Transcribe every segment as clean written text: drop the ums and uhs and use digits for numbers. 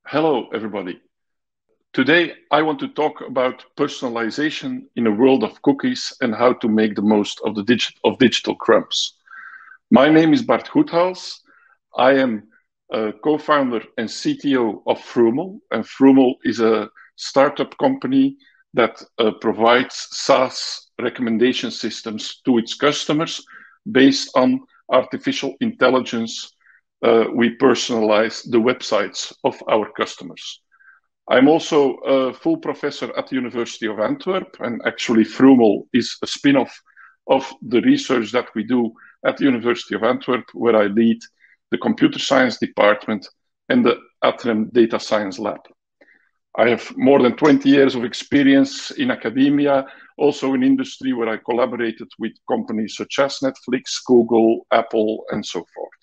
Hello, everybody. Today, I want to talk about personalization in a world of cookies and how to make the most of digital crumbs. My name is Bart Goethals. I am a co-founder and CTO of Frumel, and Frumel is a startup company that provides SaaS recommendation systems to its customers based on artificial intelligence. We personalize the websites of our customers. I'm also a full professor at the University of Antwerp, and actually Frumel is a spin-off of the research that we do at the University of Antwerp, where I lead the computer science department and the Atrem Data Science Lab. I have more than 20 years of experience in academia, also in industry, where I collaborated with companies such as Netflix, Google, Apple, and so forth.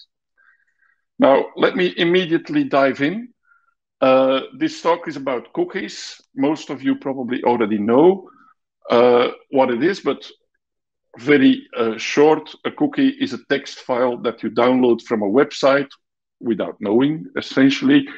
Now, let me immediately dive in. This talk is about cookies. Most of you probably already know what it is, but very short, a cookie is a text file that you download from a website without knowing, essentially.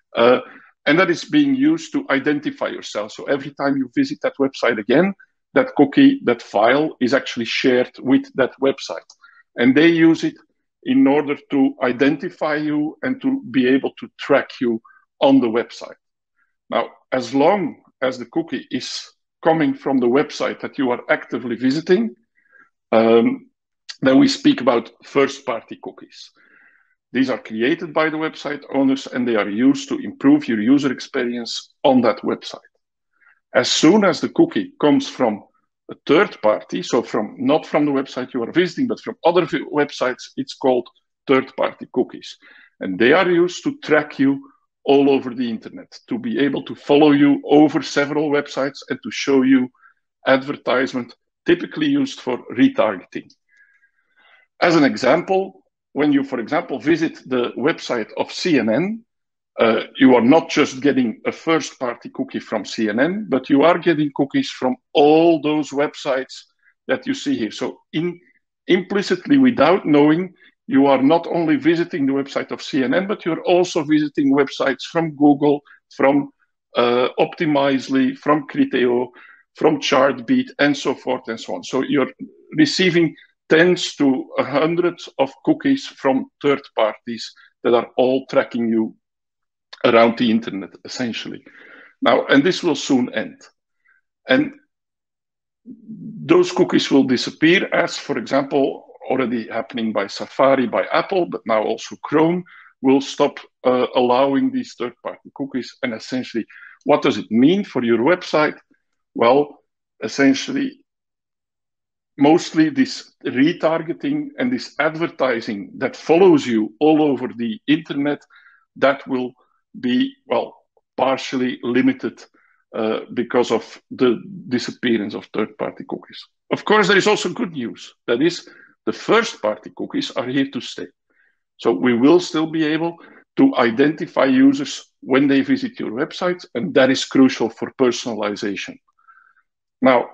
And that is being used to identify yourself. So every time you visit that website again, that cookie, that file is actually shared with that website. And they use it in order to identify you and to be able to track you on the website. Now, as long as the cookie is coming from the website that you are actively visiting, then we speak about first-party cookies. These are created by the website owners and they are used to improve your user experience on that website. As soon as the cookie comes from a third party, so not from the website you are visiting, but from other websites, it's called third-party cookies. And they are used to track you all over the internet, to be able to follow you over several websites and to show you advertisement typically used for retargeting. As an example, when you, for example, visit the website of CNN, you are not just getting a first-party cookie from CNN, but you are getting cookies from all those websites that you see here. So implicitly, without knowing, you are not only visiting the website of CNN, but you're also visiting websites from Google, from Optimizely, from Criteo, from Chartbeat, and so forth and so on. So you're receiving tens to hundreds of cookies from third parties that are all tracking you around the internet, essentially. Now, and this will soon end. And those cookies will disappear as, for example, already happening by Safari, by Apple, but now also Chrome will stop allowing these third-party cookies. And essentially, what does it mean for your website? Well, essentially, mostly this retargeting and this advertising that follows you all over the internet, that will be, well, partially limited because of the disappearance of third-party cookies. Of course, there is also good news. That is, the first-party cookies are here to stay. So we will still be able to identify users when they visit your website, and that is crucial for personalization. Now,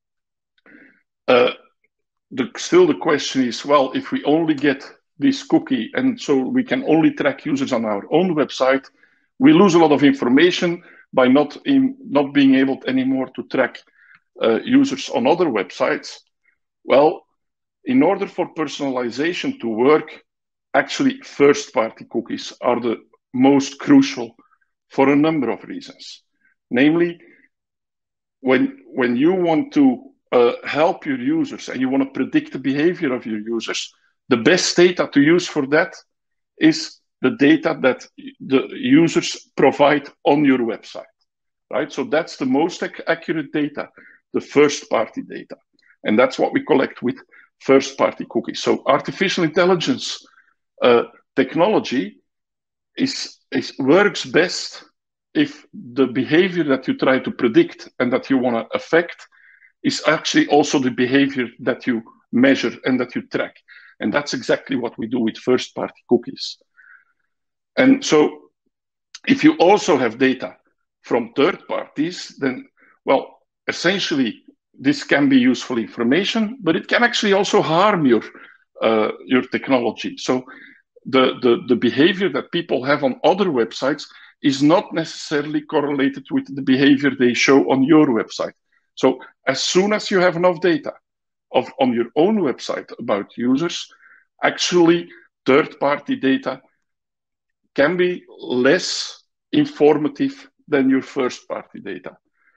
still the question is, well, if we only get this cookie and so we can only track users on our own website, we lose a lot of information by not being able anymore to track users on other websites. Well, in order for personalization to work, actually first-party cookies are the most crucial for a number of reasons. Namely, when you want to help your users and you want to predict the behavior of your users, the best data to use for that is the data that the users provide on your website, right? So that's the most accurate data, the first-party data. And that's what we collect with first-party cookies. So artificial intelligence technology works best if the behavior that you try to predict and that you want to affect is actually also the behavior that you measure and that you track. And that's exactly what we do with first-party cookies. And so if you also have data from third parties, then, well, essentially, this can be useful information, but it can actually also harm your technology. So the behavior that people have on other websites is not necessarily correlated with the behavior they show on your website. So as soon as you have enough data on your own website about users, actually third-party data can be less informative than your first-party data.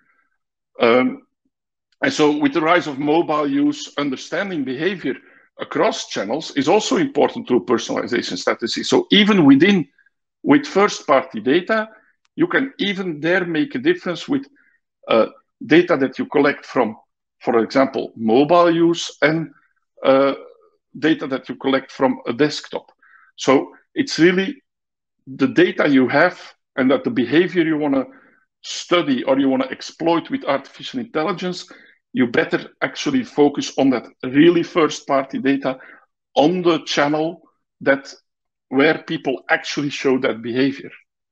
And so with the rise of mobile use, understanding behavior across channels is also important to a personalization strategy. So even with first-party data, you can even there make a difference with data that you collect from, for example, mobile use and data that you collect from a desktop. So it's really the data you have and that the behavior you want to study or you want to exploit with artificial intelligence, you better actually focus on that really first-party data on the channel where people actually show that behavior.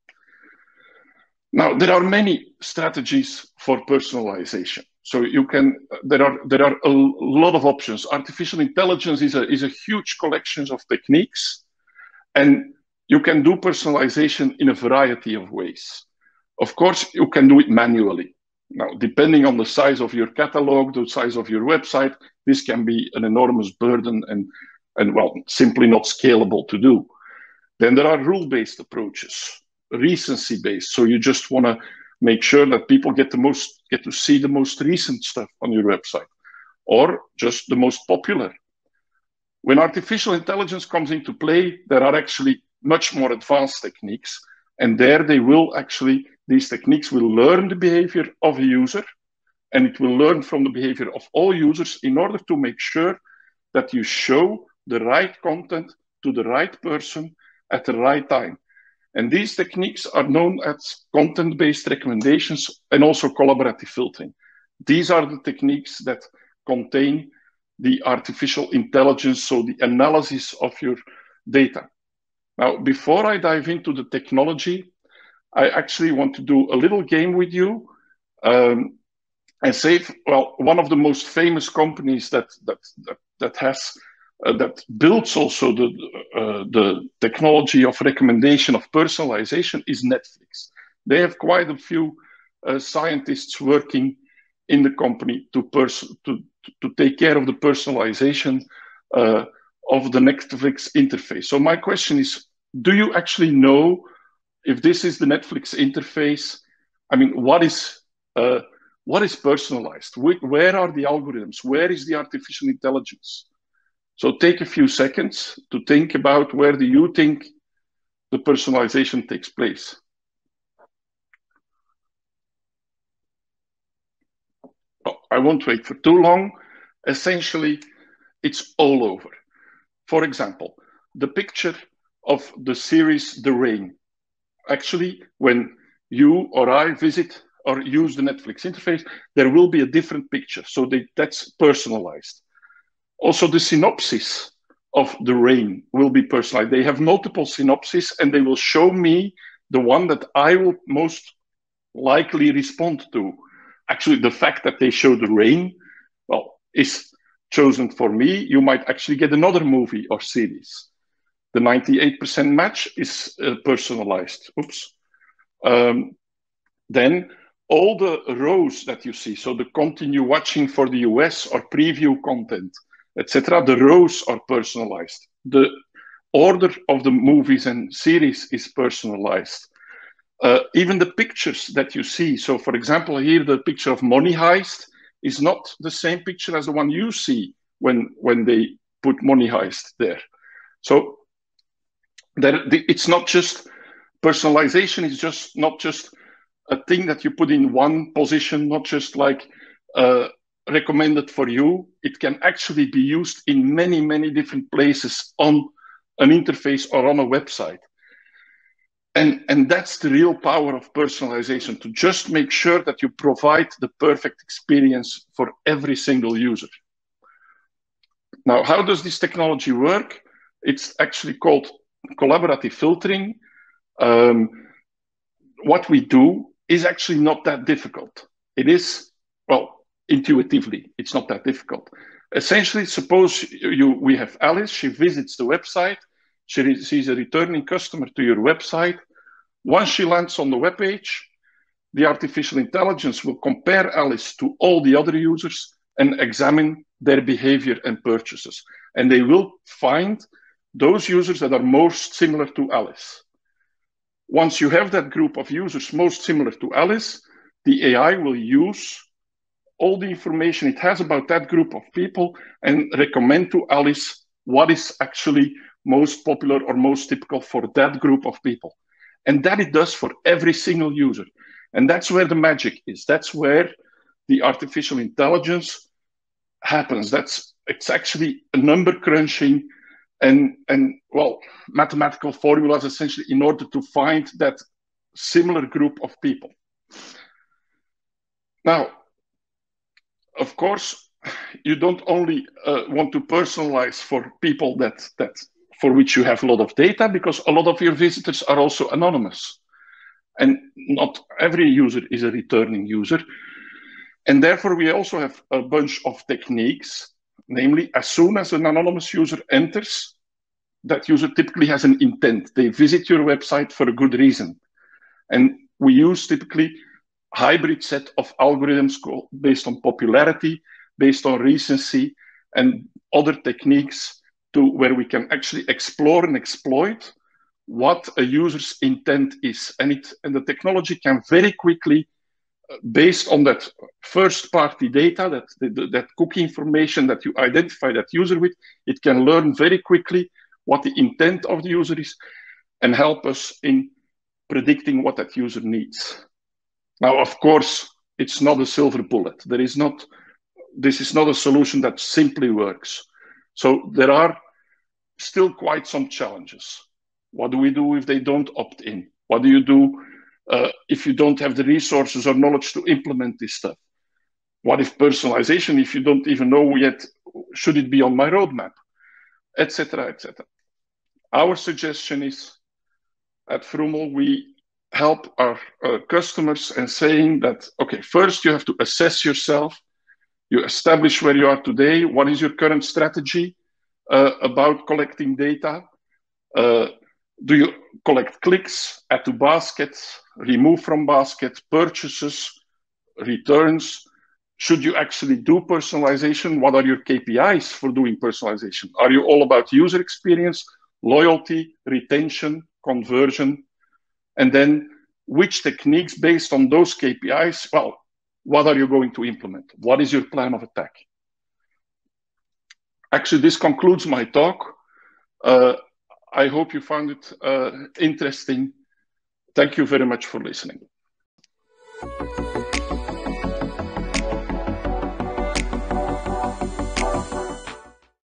Now, there are many strategies for personalization. So there are a lot of options. Artificial intelligence is a huge collection of techniques, and you can do personalization in a variety of ways. Of course, you can do it manually. Now, depending on the size of your catalog, the size of your website, this can be an enormous burden and well, simply not scalable to do. Then there are rule-based approaches, recency-based. So you just want to make sure that people get to see the most recent stuff on your website, or just the most popular. When artificial intelligence comes into play, there are actually much more advanced techniques, and these techniques will learn the behavior of a user, and it will learn from the behavior of all users in order to make sure that you show the right content to the right person at the right time. And these techniques are known as content-based recommendations and also collaborative filtering. These are the techniques that contain the artificial intelligence, so the analysis of your data. Now, before I dive into the technology, I actually want to do a little game with you and say, well, one of the most famous companies that builds also the technology of recommendation of personalization is Netflix. They have quite a few scientists working in the company to take care of the personalization of the Netflix interface. So my question is, do you actually know if this is the Netflix interface? I mean, what is personalized? Where are the algorithms? Where is the artificial intelligence? So take a few seconds to think about where do you think the personalization takes place. Oh, I won't wait for too long. Essentially, it's all over. For example, the picture of the series The Rain. Actually, when you or I visit or use the Netflix interface, there will be a different picture. So that's personalized. Also, the synopsis of The Rain will be personalized. They have multiple synopses, and they will show me the one that I will most likely respond to. Actually, the fact that they show The Rain, well, is chosen for me. You might actually get another movie or series. The 98% match is personalized. Oops. Then all the rows that you see, so the continue watching for the US or preview content, etc., the rows are personalized. The order of the movies and series is personalized. Even the pictures that you see, so for example, here the picture of Money Heist is not the same picture as the one you see when they put Money Heist there. So it's not just personalization, it's just not just a thing that you put in one position, not just like recommended for you. It can actually be used in many, many different places on an interface or on a website. And that's the real power of personalization, to just make sure that you provide the perfect experience for every single user. Now, how does this technology work? It's actually called collaborative filtering. What we do is actually not that difficult. It is, well, intuitively, it's not that difficult. Essentially, suppose we have Alice, she visits the website, she's a returning customer to your website. Once she lands on the web page, the artificial intelligence will compare Alice to all the other users and examine their behavior and purchases. And they will find those users that are most similar to Alice. Once you have that group of users most similar to Alice, the AI will use all the information it has about that group of people and recommend to Alice what is actually most popular or most typical for that group of people. And that it does for every single user. And that's where the magic is. That's where the artificial intelligence happens. It's actually a number crunching and well, mathematical formulas essentially in order to find that similar group of people. Now, of course, you don't only want to personalize for people that for which you have a lot of data, because a lot of your visitors are also anonymous. And not every user is a returning user. And therefore, we also have a bunch of techniques, namely, as soon as an anonymous user enters, that user typically has an intent. They visit your website for a good reason. And we use typically hybrid set of algorithms based on popularity, based on recency, and other techniques to where we can actually explore and exploit what a user's intent is. And the technology can very quickly, based on that first-party data, that cookie information that you identify that user with, it can learn very quickly what the intent of the user is and help us in predicting what that user needs. Now, of course, it's not a silver bullet. This is not a solution that simply works. So there are still quite some challenges. What do we do if they don't opt in? What do you do if you don't have the resources or knowledge to implement this stuff? What if personalization, if you don't even know yet, should it be on my roadmap? Etc., etc. Our suggestion is, at Vroomel, we help our customers and saying that, okay, first you have to assess yourself. You establish where you are today. What is your current strategy about collecting data? Do you collect clicks, add to baskets, remove from basket, purchases, returns? Should you actually do personalization? What are your KPIs for doing personalization? Are you all about user experience, loyalty, retention, conversion? And then which techniques based on those KPIs, well, what are you going to implement? What is your plan of attack? Actually, this concludes my talk. I hope you found it interesting. Thank you very much for listening.